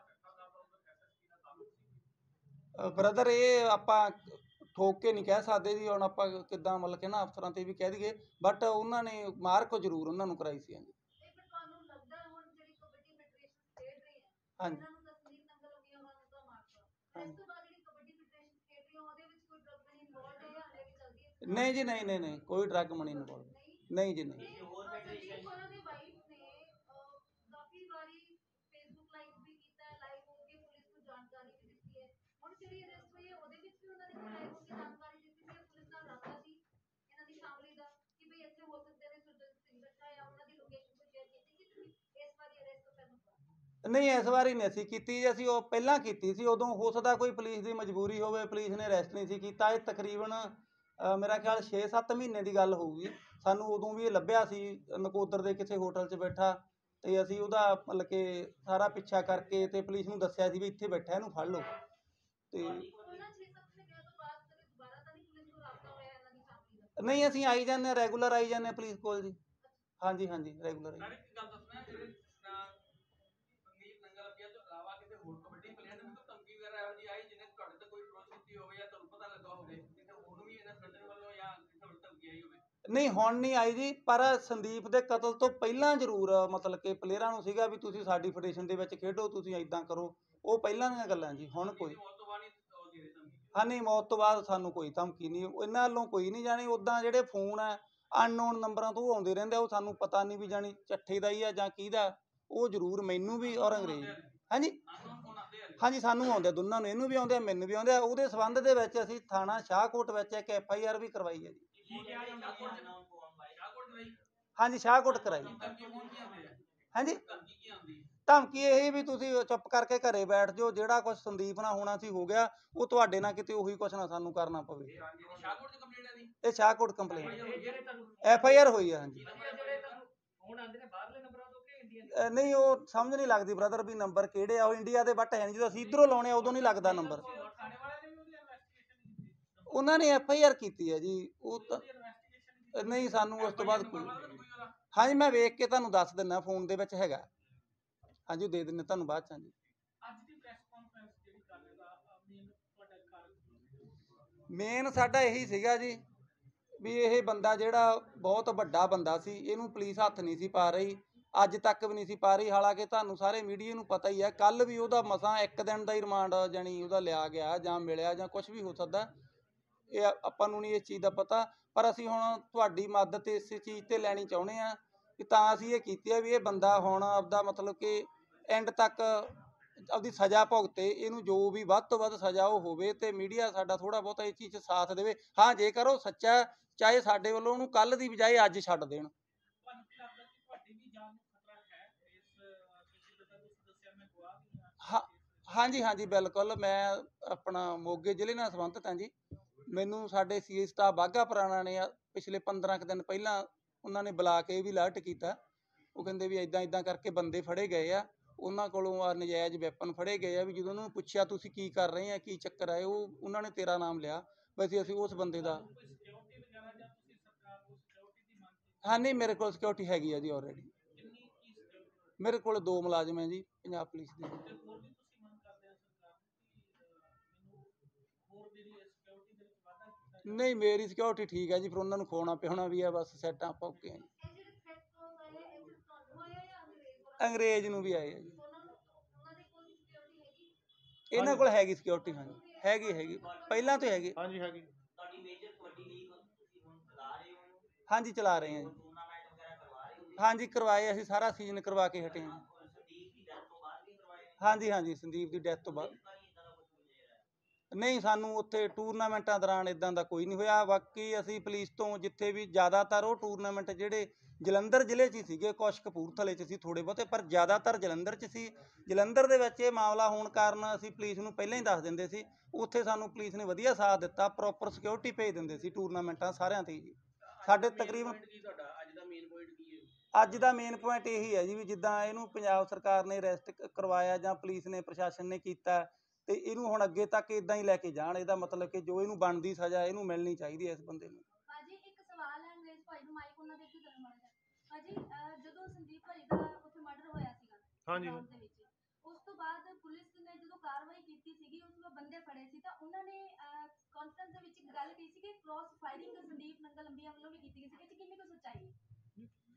ਬ੍ਰਦਰ ਇਹ ਆਪਾਂ ਠੋਕ ਕੇ ਨਹੀਂ ਕਹਿ ਸਕਦੇ ਜੀ, ਹੁਣ ਆਪਾਂ ਕਿੱਦਾਂ ਮਤਲਬ ਕਿ ਨਾ ਅਫਸਰਾਂ ਤੇ ਵੀ ਕਹਿ ਦਈਏ, ਬਟ ਉਹਨਾਂ ਨੇ ਮਾਰਕ ਜ਼ਰੂਰ ਉਹਨਾਂ ਨੂੰ ਕਰਾਈ ਸੀ। ਹਾਂਜੀ ਹਾਂਜੀ ਇਹਨਾਂ ਨੂੰ ਤਾਂ ਸੰਦੀਪ ਨੰਗਲ ਹੋ ਗਿਆ, ਉਹਨਾਂ ਨੂੰ ਤਾਂ ਮਾਰਤਾ। ਹਾਂਜੀ। ਇਸ ਤੋਂ ਬਾਅਦ ਜਿਹੜੀ ਕਬੱਡੀ ਫੈਡਰੇਸ਼ਨ ਖੇਡ ਰਹੀ ਹੈ ਉਹਦੇ ਵਿੱਚ ਕੋਈ ਡਰਗ ਮਨੀ ਇਨਵੋਲਡ ਹੈ ਜਾਂ ਹਲੇ ਵੀ ਚੱਲਦੀ ਹੈ? ਨਹੀਂ ਜੀ, ਨਹੀਂ ਨਹੀਂ ਨਹੀਂ, ਕੋਈ ਡਰੱਗ ਮਨੀ ਇਨਵੋਲਵ ਨਹੀਂ ਜੀ, ਨਹੀਂ। ਕਿਸੇ ਹੋਰ ਅਹ ਫੈਡਰੇਸ਼ਨ ਸੰਦੀਪ ਉਹਨਾਂ ਦੀ ਵਾਈਫ ਨੇ ਅਹ, ਕਾਫੀ ਵਾਰੀ ਫੇਸਬੁੱਕ ਲਾਈਵ ਵੀ ਕੀਤਾ ਹੈ, ਲਾਈਵ ਹੋ ਕੇ ਪੁਲਿਸ ਨੂੰ ਜਾਣਕਾਰੀ ਵੀ ਦਿੱਤੀ ਹੈ। ਹੁਣ ਜਿਹੜੀ ਅਰੈਸਟ ਹੋਈ ਹੈ ਉਹਦੇ ਵਿੱਚ ਵੀ ਉਹਨਾਂ ਨੇ ਲਾਈਵ ਹੋ ਕੇ ਜਾਣਕਾਰੀ ਦਿੱਤੀ ਸੀ, ਪੁਲਿਸ ਨਾਲ ਰਾਬਤਾ ਸੀ ਇਹਨਾਂ ਦੀ ਫੈਮਿਲੀ ਦਾ ਕਿ ਭਈ ਇੱਥੇ ਹੋ ਸਕਦੇ ਨੇ ਸੁਰਜੀਤ ਸਿੰਘ ਬੱਠਾ, ਜਾਂ ਉਹਨਾਂ ਦੀ ਲੋਕੇਸ਼ਨ ਕੋਈ ਸ਼ੇਅਰ ਕੀਤੀ ਕਿ ਤੁਸੀਂ ਇਸ ਵਾਰੀ ਅਰੈਸਟ ਤੋਂ ਪਹਿਲਾਂ? ਨਹੀਂ, ਇਸ ਵਾਰੀ ਨਹੀਂ ਅਸੀਂ ਕੀਤੀ ਜੀ, ਅਸੀਂ ਉਹ ਪਹਿਲਾਂ ਕੀਤੀ ਸੀ। ਉਦੋਂ ਹੋ ਸਕਦਾ ਕੋਈ ਪੁਲਿਸ ਦੀ ਮਜਬੂਰੀ ਹੋਵੇ, ਪੁਲਿਸ ਨੇ ਅਰੈਸਟ ਨਹੀਂ ਸੀ ਕੀਤਾ। ਇਹ ਤਕਰੀਬਨ ਅ, ਮੇਰਾ ਖਿਆਲ ਛੇ ਸੱਤ ਮਹੀਨੇ ਦੀ ਗੱਲ ਹੋਊਗੀ। ਸਾਨੂੰ ਉਦੋਂ ਵੀ ਇਹ ਲੱਭਿਆ ਸੀ ਨਕੋਦਰ ਦੇ ਕਿਸੇ ਹੋਟਲ 'ਚ ਬੈਠਾ, ਤੇ ਅਸੀਂ ਉਹਦਾ ਮਤਲਬ ਕਿ ਸਾਰਾ ਪਿੱਛਾ ਕਰਕੇ ਤੇ ਪੁਲਿਸ ਨੂੰ ਦੱਸਿਆ ਸੀ ਵੀ ਇੱਥੇ ਬੈਠਾ, ਇਹਨੂੰ ਫੜ ਲਓ। ਤੇ ਉਹਨਾਂ ਛੇ ਸੱਤ ਮਹੀਨਿਆਂ ਤੋਂ ਬਾਅਦ ਕਦੇ ਦੁਬਾਰਾ ਤਾਂ ਨਹੀਂ ਪੁਲਿਸ ਨੂੰ ਰਾਬਤਾ ਹੋਇਆ ਇਹਨਾਂ ਦੀ ਫੈਮਿਲੀ ਦਾ? ਨਹੀਂ, ਅਸੀਂ ਆਈ ਜਾਂਦੇ ਹਾਂ, ਰੈਗੂਲਰ ਆਈ ਜਾਂਦੇ ਹਾਂ ਪੁਲਿਸ ਕੋਲ ਜੀ। ਹਾਂਜੀ ਹਾਂਜੀ, ਰੈਗੂਲਰ ਸਰ ਇੱਕ ਗੱਲ ਦੱਸਣਾ, ਜਿਹੜੇ ਜਿਸ ਤਰ੍ਹਾਂ ਸੰਦੀਪ ਨੰਗਲ ਅੱਪੀਆ ਤੋਂ ਇਲਾਵਾ ਕਿਤੇ ਹੋਰ ਕਬੱਡੀ ਪਲੇਅਰ ਨੂੰ ਕੋਈ ਧਮਕੀ ਵਗੈਰਾ ਇਹੋ ਜਿਹੀ ਆਈ ਜਿਹਨੇ ਤੁਹਾਡੇ ਤੇ ਕੋਈ ਅਪਰੋਚ ਕੀਤੀ ਹੋਵੇ ਜਾਂ ਤੁਹਾਨੂੰ ਪਤਾ ਲੱਗਾ ਹੋਵੇ ਕਿਤੇ ਹੋਰ ਵੀ ਇਹਨਾਂ ਸੰਗਠਨ ਵੱਲੋਂ ਜਾਂ ਕਿਸੇ ਹੋਰ ਧਮਕੀ ਆਈ ਹੋਵੇ? ਨਹੀਂ, ਹੁਣ ਨਹੀਂ ਆਈ ਜੀ, ਪਰ ਸੰਦੀਪ ਦੇ ਕਤਲ ਤੋਂ ਪਹਿਲਾਂ ਜ਼ਰੂਰ ਮਤਲਬ ਕਿ ਪਲੇਅਰਾਂ ਨੂੰ ਸੀਗਾ ਵੀ ਤੁਸੀਂ ਸਾਡੀ ਫੈਡਰੇਸ਼ਨ ਦੇ ਵਿੱਚ ਖੇਡੋ, ਤੁਸੀਂ ਇਦਾਂ ਕਰੋ। ਉਹ ਪਹਿਲਾਂ ਦੀਆਂ ਗੱਲਾਂ ਜੀ, ਹੁਣ ਕੋਈ। ਮੌਤ ਤੋਂ ਬਾਅਦ ਨਹੀਂ ਉਹ ਦੇ ਰਹੇ ਧਮਕੀ? ਹਾਂ ਨਹੀਂ, ਮੌਤ ਤੋਂ ਬਾਅਦ ਸਾਨੂੰ ਕੋਈ ਧਮਕੀ ਨਹੀਂ ਇਹਨਾਂ ਵੱਲੋਂ ਕੋਈ ਨਹੀਂ। ਜਾਣੀ ਉੱਦਾਂ ਜਿਹੜੇ ਫੋਨ ਹੈ ਅਨਨੋਨ ਨੰਬਰਾਂ ਤੋਂ ਆਉਂਦੇ ਰਹਿੰਦੇ ਆ, ਉਹ ਸਾਨੂੰ ਪਤਾ ਨਹੀਂ ਵੀ ਜਾਣੀ ਚੱਠੇ ਦਾ ਹੀ ਆ ਜਾਂ ਕਿਹਦਾ। ਉਹ ਜ਼ਰੂਰ ਮੈਨੂੰ ਵੀ ਔਰ ਅੰਗਰੇਜ਼ ਹਾਂਜੀ ਅਨਨੋਨ ਫੋਨ ਆਉਂਦੇ ਆ? ਹਾਂਜੀ, ਸਾਨੂੰ ਆਉਂਦੇ ਦੋਨਾਂ ਨੂੰ, ਇਹਨੂੰ ਵੀ ਆਉਂਦੇ ਆ ਮੈਨੂੰ ਵੀ ਆਉਂਦੇ ਆ। ਉਹਦੇ ਸੰਬੰਧ ਦੇ ਵਿੱਚ ਅਸੀਂ ਥਾਣਾ ਸ਼ਾਹਕੋਟ ਵਿੱਚ ਇੱਕ ਐਫ ਆਈ ਆਰ ਵੀ ਕਰਵਾਈ ਹੈ ਜੀ। ਕੀ ਕਿਹਾ ਜਾਂਦਾ ਸ਼ਾਹਕੋਟ ਰਹੀ? ਹਾਂਜੀ, ਸ਼ਾਹਕੋਟ ਕਰਾਈ। ਧਮਕੀ ਫੋਨ ਕੀ ਆਉਂਦੇ ਆ? ਹਾਂਜੀ, ਧਮਕੀ ਕੀ ਆਉਂਦੀ? ਧਮਕੀ ਇਹ ਵੀ ਤੁਸੀਂ ਚੁੱਪ ਕਰਕੇ ਘਰੇ ਬੈਠ ਜਾਓ, ਜਿਹੜਾ ਕੁਝ ਸੰਦੀਪ ਨਾਲ ਹੋਣਾ ਸੀ ਹੋ ਗਿਆ, ਉਹ ਤੁਹਾਡੇ ਨਾਲ ਕਿਤੇ ਉਹੀ ਕੁਝ ਨਾ ਸਾਨੂੰ ਕਰਨਾ ਪਵੇ। ਸ਼ਾਹਕੋਟ ਦੀ ਕੰਪਲੇਂਟ ਹੈ ਦੀ? ਇਹ ਸ਼ਾਹਕੋਟ ਕੰਪਲੇਂਟ ਜਿਹੜੇ ਤੁਹਾਨੂੰ ਐਫ ਆਈ ਆਰ ਹੋਈ ਹੈ। ਹਾਂਜੀ, ਜਿਹੜੇ ਤੁਹਾਨੂੰ ਫੋਨ ਆਉਂਦੇ ਨੇ ਬਾਹਰਲੇ ਨੰਬਰਾਂ ਤੋਂ ਕਿ ਇੰਡੀਅਨ? ਅ, ਨਹੀਂ, ਉਹ ਸਮਝ ਨਹੀਂ ਲੱਗਦੀ ਬ੍ਰਦਰ ਵੀ ਨੰਬਰ ਕਿਹੜੇ ਆ। ਉਹ ਇੰਡੀਆ ਦੇ ਬੱਟ ਹੈ ਨਹੀਂ, ਜਦੋਂ ਅਸੀਂ ਇੱਧਰੋਂ ਲਾਉਣੇ ਆ ਉਦੋਂ ਨਹੀਂ ਲੱਗਦਾ ਨੰਬਰ। ਥਾਣੇ ਵਾਲਿਆਂ ਨੇ ਵੀ ਉਹਦੀ ਇਨਵੈਸਟੀਗੇਸ਼ਨ ਕੀਤੀ? ਉਹਨਾਂ ਨੇ ਐਫ ਆਈ ਆਰ ਕੀਤੀ ਹੈ ਜੀ। ਉਹ ਤਾਂ ਇਨਵੈਸਟੀਗੇਸ਼ਨ ਨਹੀਂ, ਸਾਨੂੰ ਉਸ ਤੋਂ ਬਾਅਦ ਕੋਈ। ਕੋਈ ਉਹਦਾ ਹਾਂਜੀ, ਮੈਂ ਵੇਖ ਕੇ ਤੁਹਾਨੂੰ ਦੱਸ ਦਿੰਦਾ, ਫੋਨ ਦੇ ਵਿੱਚ ਹੈਗਾ। ਹਾਂਜੀ, ਉਹ ਦੇ ਦਿੰਦੇ ਤੁਹਾਨੂੰ ਬਾਅਦ 'ਚ। ਹਾਂਜੀ, ਅੱਜ ਦੀ ਪ੍ਰੈਸ ਕਾਨਫਰੰਸ ਜਿਹੜੀ ਕਰ ਰਹੇ ਦਾ ਮੇਨ ਤੁਹਾਡਾ ਕਾਰਨ? ਮੇਨ ਸਾਡਾ ਇਹੀ ਸੀਗਾ ਜੀ ਵੀ ਇਹ ਬੰਦਾ ਜਿਹੜਾ ਬਹੁਤ ਵੱਡਾ ਬੰਦਾ ਸੀ, ਇਹਨੂੰ ਪੁਲਿਸ ਹੱਥ ਨਹੀਂ ਸੀ ਪਾ ਰਹੀ, ਅੱਜ ਤੱਕ ਵੀ ਨਹੀਂ ਸੀ ਪਾ ਰਹੀ। ਹਾਲਾਂਕਿ ਤੁਹਾਨੂੰ ਸਾਰੇ ਮੀਡੀਆ ਨੂੰ ਪਤਾ ਹੀ ਹੈ, ਕੱਲ ਵੀ ਉਹਦਾ ਮਸਾਂ ਇੱਕ ਦਿਨ ਦਾ ਹੀ ਰਿਮਾਂਡ ਜਾਣੀ ਉਹਦਾ ਲਿਆ ਗਿਆ ਜਾਂ ਮਿਲਿਆ ਜਾਂ ਕੁਝ ਵੀ ਹੋ ਸਕਦਾ, ਇਹ ਆਪਾਂ ਨੂੰ ਨਹੀਂ ਇਸ ਚੀਜ਼ ਦਾ ਪਤਾ। ਪਰ ਅਸੀਂ ਹੁਣ ਤੁਹਾਡੀ ਮਦਦ ਇਸ ਚੀਜ਼ 'ਤੇ ਲੈਣੀ ਚਾਹੁੰਦੇ ਹਾਂ ਕਿ ਤਾਂ ਅਸੀਂ ਇਹ ਕੀਤੀ ਹੈ ਵੀ ਇਹ ਬੰਦਾ ਹੁਣ ਆਪਦਾ ਮਤਲਬ ਕਿ ਐਂਡ ਤੱਕ ਆਪਦੀ ਸਜ਼ਾ ਭੁਗਤੇ, ਇਹਨੂੰ ਜੋ ਵੀ ਵੱਧ ਤੋਂ ਵੱਧ ਸਜ਼ਾ ਉਹ ਹੋਵੇ, ਤੇ ਮੀਡੀਆ ਸਾਡਾ ਥੋੜ੍ਹਾ ਬਹੁਤਾ ਇਸ ਚੀਜ਼ 'ਚ ਸਾਥ ਦੇਵੇ। ਹਾਂ, ਜੇਕਰ ਉਹ ਸੱਚਾ, ਚਾਹੇ ਸਾਡੇ ਵੱਲੋਂ ਉਹਨੂੰ ਕੱਲ੍ਹ ਦੀ ਬਜਾਏ ਅੱਜ ਛੱਡ ਦੇਣ। ਤੁਹਾਨੂੰ ਕੀ ਲੱਗਦਾ ਕਿ ਤੁਹਾਡੀ ਵੀ ਜਾਨ ਨੂੰ ਖਤਰਾ ਹੈ ਇਸ ਤੁਸੀਂ ਜਿੱਦਾਂ ਤੁਸੀਂ ਦੱਸਿਆ ਮੈਂ ਗਵਾਹ ਵੀ ਹਾਂ ਹਾਂਜੀ ਹਾਂਜੀ, ਬਿਲਕੁਲ। ਮੈਂ ਆਪਣਾ ਮੋਗੇ ਜ਼ਿਲ੍ਹੇ ਨਾਲ ਸੰਬੰਧਿਤ ਹਾਂ ਜੀ। ਮੈਨੂੰ ਸਾਡੇ ਸੀ ਏ ਸਟਾਫ ਬਾਘਾ ਪੁਰਾਣਾ ਨੇ ਪਿਛਲੇ ਪੰਦਰਾਂ ਕੁ ਦਿਨ ਪਹਿਲਾਂ ਉਹਨਾਂ ਨੇ ਬੁਲਾ ਕੇ ਇਹ ਵੀ ਅਲਰਟ ਕੀਤਾ। ਉਹ ਕਹਿੰਦੇ ਵੀ ਇੱਦਾਂ ਇੱਦਾਂ ਕਰਕੇ ਬੰਦੇ ਫੜੇ ਗਏ ਆ, ਉਹਨਾਂ ਕੋਲੋਂ ਆ ਨਜਾਇਜ਼ ਵੈਪਨ ਫੜੇ ਗਏ ਆ। ਵੀ ਜਦੋਂ ਉਹਨਾਂ ਨੂੰ ਪੁੱਛਿਆ ਤੁਸੀਂ ਕੀ ਕਰ ਰਹੇ ਆ, ਕੀ ਚੱਕਰ ਆਏ, ਉਹ ਉਹਨਾਂ ਨੇ ਤੇਰਾ ਨਾਮ ਲਿਆ। ਵੈਸੇ ਅਸੀਂ ਉਸ ਬੰਦੇ ਦਾ ਕੋਈ ਸਿਕਿਉਰਿਟੀ ਵਗੈਰਾ ਜਾਂ ਤੁਸੀਂ ਸਰਕਾਰ ਨੂੰ ਸਿਕਿਉਰਿਟੀ ਦੀ ਮੰਗ ਕੀਤੀ? ਹਾਂ ਨਹੀਂ, ਮੇਰੇ ਕੋਲ ਸਿਕਿਉਰਿਟੀ ਹੈਗੀ ਆ ਜੀ ਆਲਰੇਡੀ। ਕਿੰਨੀ ਕੀ ਸਿਕਿਉਰਿਟੀ? ਮੇਰੇ ਕੋਲ ਦੋ ਮੁਲਾਜ਼ਮ ਹੈ ਜੀ ਪੰਜਾਬ ਪੁਲਿਸ ਦੇ। ਤੇ ਹੋਰ ਵੀ ਤੁਸੀਂ ਮੰਗ ਕਰਦੇ ਆ ਸਰਕਾਰ ਨੂੰ ਕਿ ਮੈਨੂੰ ਹੋਰ ਜਿਹੜੀ ਸਿਕਿਉਰਿਟੀ ਦੇ ਵਿੱਚ ਵਾਧਾ ਕੀਤਾ ਜਾਵੇ? ਨਹੀਂ, ਮੇਰੀ ਸਿਕਿਉਰਿਟੀ ਠੀਕ ਹੈ ਜੀ, ਫਿਰ ਉਹਨਾਂ ਨੂੰ ਖਵਾਉਣਾ ਪਿਆਉਣਾ ਵੀ ਆ, ਬਸ ਸੈੱਟ ਆਪਾਂ ਓਕੇ ਆ ਜੀ। ਇਹ ਜਿਹੜੇ ਥ੍ਰੈਟ ਕਾਲਸ ਆਏ ਆ, ਇਹ ਸਿਰਫ ਤੁਹਾਨੂੰ ਆਏ ਆ ਜਾਂ ਅੰਗਰੇਜ਼ ਵੱਲੋਂ? ਅੰਗਰੇਜ਼ ਨੂੰ ਵੀ ਆਏ ਆ ਜੀ। ਉਹਨਾਂ ਨੂੰ ਉਹਨਾਂ ਦੀ ਕੋਈ ਸਿਕਿਉਰਿਟੀ ਹੈਗੀ? ਇਹਨਾਂ ਕੋਲ ਹੈਗੀ ਸਿਕਿਉਰਿਟੀ। ਹਾਂਜੀ, ਹੈਗੀ ਹੈਗੀ ਪਹਿਲਾਂ ਤੋਂ ਹੈਗੀ। ਹਾਂਜੀ ਹੈਗੀ। ਤੁਹਾਡੀ ਮੇਜਰ ਕਬੱਡੀ ਲੀਗ ਤੁਸੀਂ ਹੁਣ ਚਲਾ ਰਹੇ ਹੋ? ਹਾਂਜੀ, ਚਲਾ ਰਹੇ ਹਾਂ ਜੀ। ਟੂਰਨਾਮੈਂਟ ਵਗੈਰਾ ਕਰਵਾ ਰਹੇ ਹੋ? ਹਾਂਜੀ, ਕਰਵਾਏ, ਅਸੀਂ ਸਾਰਾ ਸੀਜ਼ਨ ਕਰਵਾ ਕੇ ਹਟੇ ਹਾਂ। ਸੰਦੀਪ ਦੀ ਡੈਥ ਤੋਂ ਬਾਅਦ ਵੀ ਕਰਵਾਏ? ਹਾਂਜੀ ਹਾਂਜੀ, ਸੰਦੀਪ ਦੀ ਡੈਥ ਤੋਂ ਬਾਅਦ। ਇਦਾਂ ਦਾ ਕੁਝ ਮਿਲਿਆ? ਨਹੀਂ, ਸਾਨੂੰ ਉੱਥੇ ਟੂਰਨਾਮੈਂਟਾਂ ਦੌਰਾਨ ਇਦਾਂ ਦਾ ਕੋਈ ਨਹੀਂ ਹੋਇਆ। ਬਾਕੀ ਅਸੀਂ ਪੁਲਿਸ ਤੋਂ ਜਿੱਥੇ ਵੀ ਜ਼ਿਆਦਾਤਰ ਉਹ ਟੂਰਨਾਮੈਂਟ ਜਿਹੜੇ ਜਲੰਧਰ ਜ਼ਿਲ੍ਹੇ 'ਚ ਹੀ ਸੀਗੇ, ਕੁਛ ਕਪੂਰਥਲੇ 'ਚ ਸੀ ਥੋੜ੍ਹੇ ਬਹੁਤੇ, ਪਰ ਜ਼ਿਆਦਾਤਰ ਜਲੰਧਰ 'ਚ ਸੀ। ਜਲੰਧਰ ਦੇ ਵਿੱਚ ਇਹ ਮਾਮਲਾ ਹੋਣ ਕਾਰਨ ਅਸੀਂ ਪੁਲਿਸ ਨੂੰ ਪਹਿਲਾਂ ਹੀ ਦੱਸ ਦਿੰਦੇ ਸੀ। ਉੱਥੇ ਸਾਨੂੰ ਪੁਲਿਸ ਨੇ ਵਧੀਆ ਸਾਥ ਦਿੱਤਾ, ਪ੍ਰੋਪਰ ਸਿਕਿਉਰਿਟੀ ਭੇਜ ਦਿੰਦੇ ਸੀ ਟੂਰਨਾਮੈਂਟਾਂ ਸਾਰਿਆਂ 'ਤੇ ਜੀ। ਸਾਡੇ ਤਕਰੀਬਨ ਕੀ ਤੁਹਾਡਾ ਅੱਜ ਦਾ ਮੇਨ ਪੁਆਇੰਟ ਕੀ ਹੈ? ਅੱਜ ਦਾ ਮੇਨ ਪੁਆਇੰਟ ਇਹੀ ਹੈ ਜੀ ਵੀ ਜਿੱਦਾਂ ਇਹਨੂੰ ਪੰਜਾਬ ਸਰਕਾਰ ਨੇ ਅਰੈਸਟ ਕਰਵਾਇਆ ਜਾਂ ਪੁਲਿਸ ਨੇ ਪ੍ਰਸ਼ਾਸਨ ਨੇ ਕੀਤਾ, ਤੇ ਇਹਨੂੰ ਹੁਣ ਅੱਗੇ ਤੱਕ ਇਦਾਂ ਹੀ ਲੈ ਕੇ ਜਾਣ। ਇਹਦਾ ਮਤਲਬ ਕਿ ਜੋ ਇਹਨੂੰ ਬਣਦੀ ਸਜ਼ਾ ਇਹਨੂੰ ਮਿਲਣੀ ਚਾਹੀਦੀ ਹੈ ਇਸ ਬੰਦੇ ਨੂੰ। ਭਾਜੀ ਇੱਕ ਸਵਾਲ ਹੈ ਅੰਗਰੇਜ਼ ਭਾਈ ਨੂੰ, ਮਾਈਕ ਉਹਨਾਂ ਦੇ ਇੱਥੇ ਕਰਨ ਵਾਲਾ ਹੈ। ਭਾਜੀ ਅਹ ਜਦੋਂ ਸੰਦੀਪ ਭਾਈ ਦਾ ਉੱਥੇ ਮਰਡਰ ਹੋਇਆ ਸੀਗਾ ਹਾਂਜੀ। ground ਦੇ ਵਿੱਚ, ਉਸ ਤੋਂ ਬਾਅਦ ਪੁਲਿਸ ਨੇ ਜਦੋਂ ਕਾਰਵਾਈ ਕੀਤੀ ਸੀਗੀ, ਉਸ ਤੋਂ ਬੰਦੇ ਫੜੇ ਸੀ, ਤਾਂ ਉਹਨਾਂ ਨੇ ਕਾਨਫਰੰਸ ਦੇ ਵਿੱਚ ਇੱਕ ਗੱਲ ਕਹੀ ਸੀ ਕਿ ਕ੍ਰਾਸ ਫਾਇਰਿੰਗ ਸੰਦੀਪ ਨੰਗਲ ਅੰਬੀਆ ਵੱਲੋਂ ਵੀ ਕੀਤੀ ਗਈ ਸੀ। ਇਹ 'ਚ ਕਿੰਨੀ ਕੁ ਸੱਚਾਈ ਹੈ?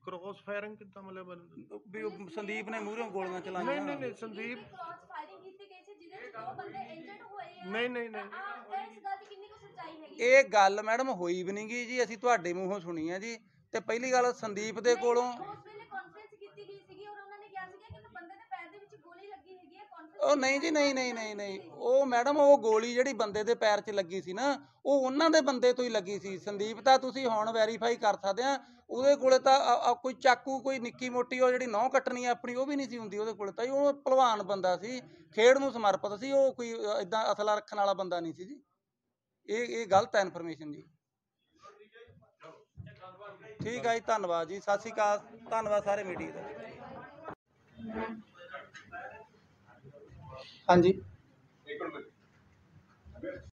ਕ੍ਰੋਸ ਫਾਇਰਿੰਗ ਕਿੱਦਾਂ ਮਤਲਬ ਵੀ ਉਹ ਸੰਦੀਪ ਨੇ ਮੂਹਰੋਂ ਗੋਲੀਆਂ ਨਹੀਂ ਚਲਾਈਆਂ। ਨਹੀਂ ਨਹੀਂ ਸੰਦੀਪ ਕ੍ਰਾਸ ਫਾਇਰਿੰਗ ਕੀਤੀ ਗਈ ਸੀ ਜਿਹਦੇ ਵਿੱਚ ਦੋ ਬੰਦੇ ਇੰਜਰਡ ਹੋਏ ਆ। ਨਹੀਂ ਨਹੀਂ ਨਹੀਂ ਆ ਇਸ ਗੱਲ ਦੀ ਕਿੰਨੀ ਕੁ ਸੱਚਾਈ ਹੈਗੀ? ਇਹ ਗੱਲ ਮੈਡਮ ਹੋਈ ਵੀ ਨਹੀਂ ਗੀ ਜੀ, ਅਸੀਂ ਤੁਹਾਡੇ ਮੂੰਹੋਂ ਸੁਣੀ ਆ ਜੀ। ਤੇ ਪਹਿਲੀ ਗੱਲ ਸੰਦੀਪ ਦੇ ਕੋਲੋਂ ਉਸ ਵੇਲੇ ਕਾਨਫਰੰਸ ਕੀਤੀ ਗਈ ਸੀਗੀ ਔਰ ਉਹਨਾਂ ਨੇ ਕਿਹਾ ਸੀਗਾ ਕਿ ਇੱਕ ਬੰਦੇ ਦੇ ਪੈਰ ਦੇ ਵਿੱਚ ਗੋਲੀ ਲੱਗੀ ਹੈਗੀ ਹੈ। ਕਾਨਫਰੰਸ ਉਹ ਨਹੀਂ ਜੀ, ਨਹੀਂ ਨਹੀਂ ਨਹੀਂ ਨਹੀਂ ਉਹ ਮੈਡਮ ਉਹ ਗੋਲੀ ਜਿਹੜੀ ਬੰਦੇ ਦੇ ਪੈਰ 'ਚ ਲੱਗੀ ਸੀ ਨਾ, ਉਹ ਉਹਨਾਂ ਦੇ ਬੰਦੇ ਤੋਂ ਹੀ ਲੱਗੀ ਸੀ। ਸੰਦੀਪ ਤਾਂ ਤੁਸੀਂ ਹੁਣ ਵੈਰੀਫਾਈ ਕਰ ਸਕਦੇ ਆ, ਉਹਦੇ ਕੋਲੇ ਤਾਂ ਅ- ਅ- ਕੋਈ ਚਾਕੂ, ਕੋਈ ਨਿੱਕੀ ਮੋਟੀ ਉਹ ਜਿਹੜੀ ਨਹੁੰ ਕੱਟਣੀ ਆਪਣੀ ਉਹ ਵੀ ਨਹੀਂ ਸੀ ਹੁੰਦੀ ਉਹਦੇ ਕੋਲੇ ਤਾਂ। ਉਹ ਭਲਵਾਨ ਬੰਦਾ ਸੀ, ਖੇਡ ਨੂੰ ਸਮਰਪਿਤ ਸੀ, ਉਹ ਕੋਈ ਇਦਾਂ ਅਸਲਾ ਰੱਖਣ ਵਾਲਾ ਬੰਦਾ ਨਹੀਂ ਸੀ ਜੀ। ਇਹ ਇਹ ਗਲਤ ਹੈ ਇਨਫੋਰਮੇਸ਼ਨ ਜੀ। ਠੀਕ ਹੈ ਜੀ, ਧੰਨਵਾਦ ਜੀ, ਸਤਿ ਸ਼੍ਰੀ ਅਕਾਲ, ਧੰਨਵਾਦ ਸਾਰੇ ਮੀਡੀਆ ਦਾ। ਹਾਂਜੀ।